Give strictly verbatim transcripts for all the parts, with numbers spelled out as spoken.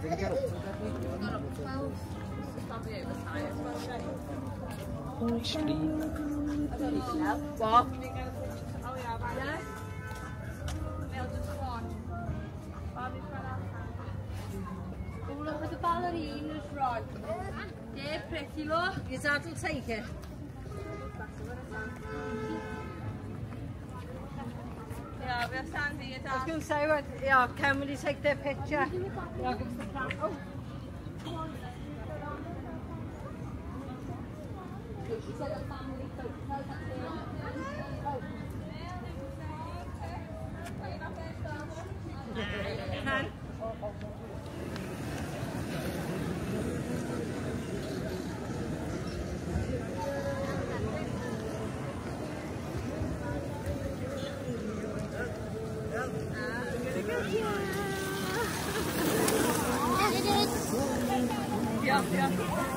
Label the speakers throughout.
Speaker 1: What? Oh, look at the ballerinas, Rod. They're pretty, look. Your dad will take it.
Speaker 2: Yeah, we're standing here.
Speaker 1: I was going to say, what, yeah, can we take their picture? Yeah, give us the camera. Oh. She said a family photo. Can?
Speaker 2: Yeah, yeah.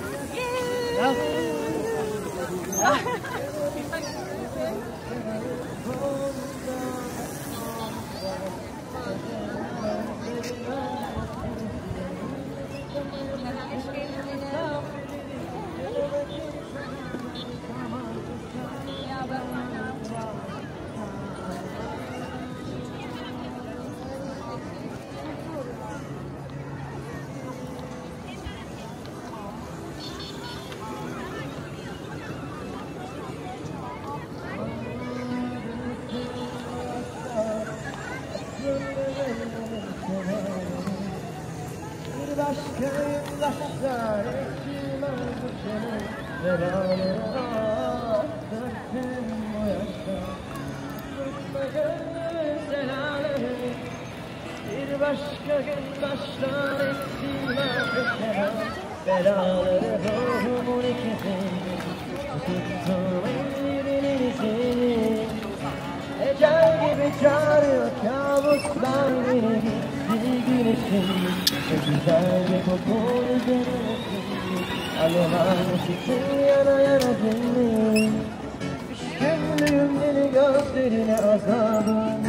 Speaker 3: Bir başka gün başlar ettiğime köşe belaları ruhumun ikisini tuttum ellerini seni ecel gibi çağırıyor kabuslar beni gitti güneşim ne güzel bir kokun üzerine alev almışsın yana yana senin düşkünlüğüm beni gözlerine azabım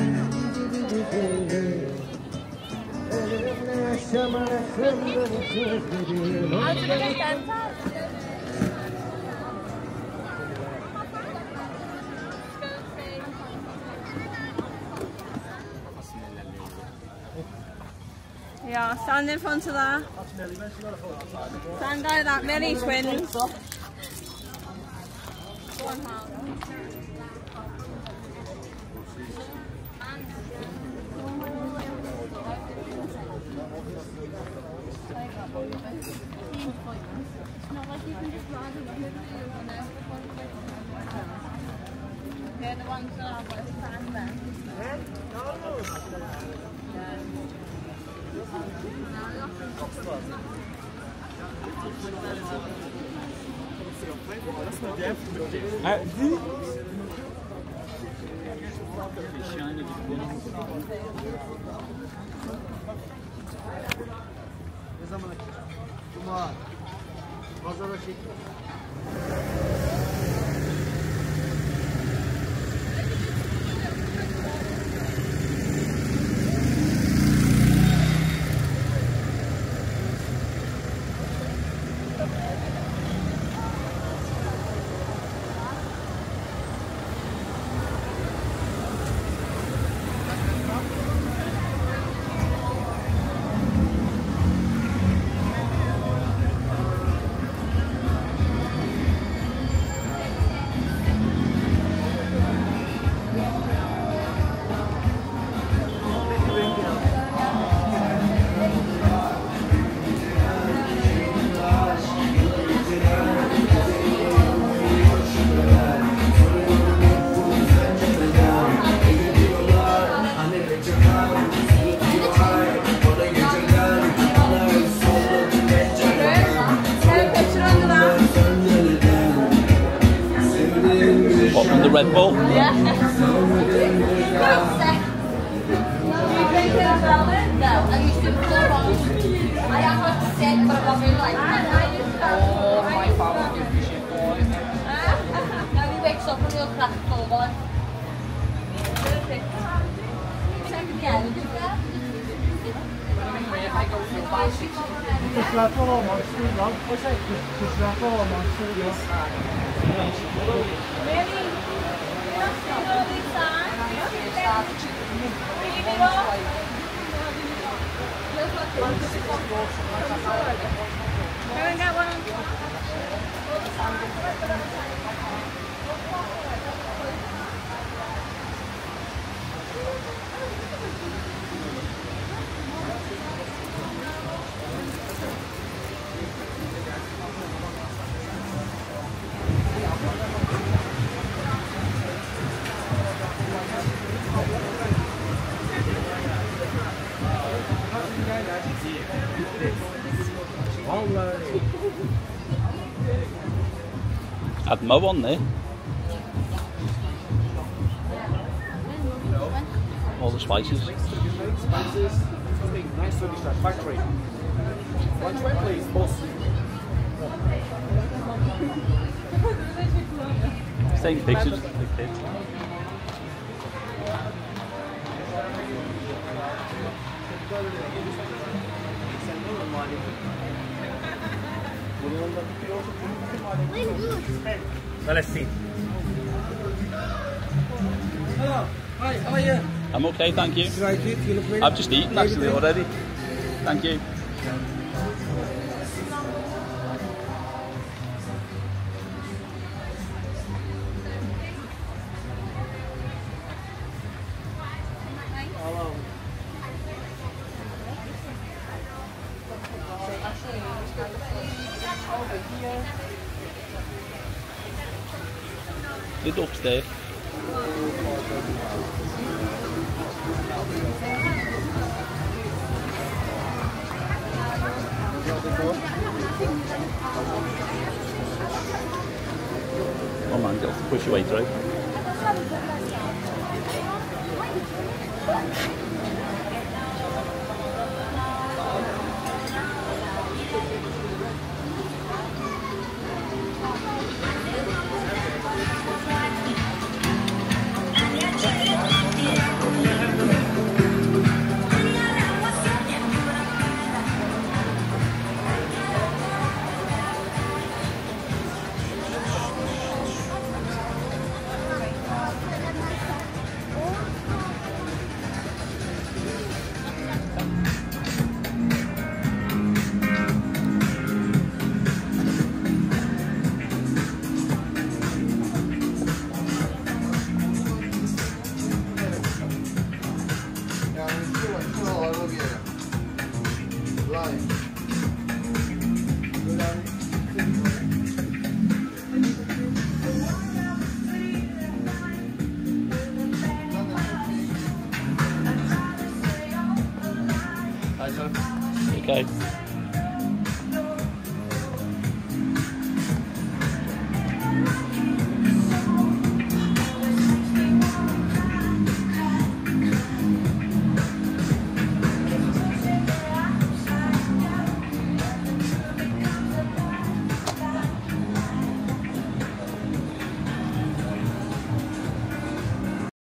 Speaker 3: ölümle yaşamak senden sözlerim
Speaker 2: Yeah, stand in front of that. Stand by that, Millie twins. Go on, Hal. They're the ones that are worth standing there.
Speaker 3: Ne zaman açık? Cuma. Pazar açık.
Speaker 4: The Red Bull?
Speaker 2: Yeah. You drink it as well then? No, I used to pour on. I have like six, but I wasn't like that. Oh, my father gives me shit for it. Now he wakes up and he'll crack full one. Perfect. Check again.
Speaker 3: Just like all my school, love. What's that? Just like all my school, love.
Speaker 1: Really? You know this song? Really, Miro? Go and get one.
Speaker 4: Add mo on there. All the spices.
Speaker 5: Spices, something nice to be factory. One tray, please, boss.
Speaker 4: Same pictures. The kids.
Speaker 5: Well, let's see. Hello. Hi, how are you?
Speaker 4: I'm okay, thank you.
Speaker 5: You like it? You look ready?
Speaker 4: I've just eaten actually already. Thank you.
Speaker 5: Hello.
Speaker 4: The duck's there. Oh man, you'll have to push your way through. Okay.